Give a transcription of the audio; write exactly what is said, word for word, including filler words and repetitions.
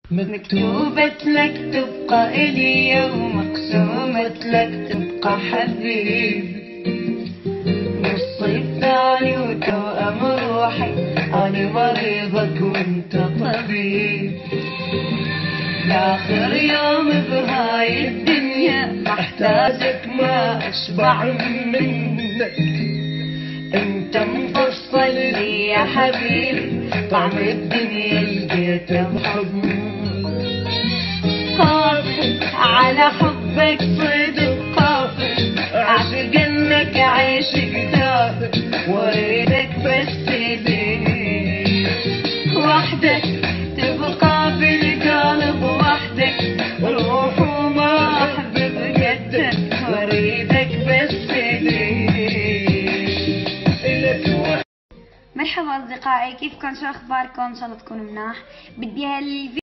مكتوبة لك تبقى إلي ومقسومة لك تبقى حبيب. نصي الثاني وتوأم روحي، أنا مريضك وانت طبيب. لآخر يوم بهاي الدنيا محتاجك ما أشبع منك. انت مفصل لي يا حبيبي، طعم الدنيا لقيته بحضنك. قافل على حبك صدق، قافل عاشق انك عيش كتاب، واريدك بس لي وحدك تبقى بالقلب وحدك، روح وما احبب قدك، واريدك بس لي. مرحبا أصدقائي، كيفكم؟ شو أخباركم؟ إن شاء الله تكونوا مناح. بدي هالفيديو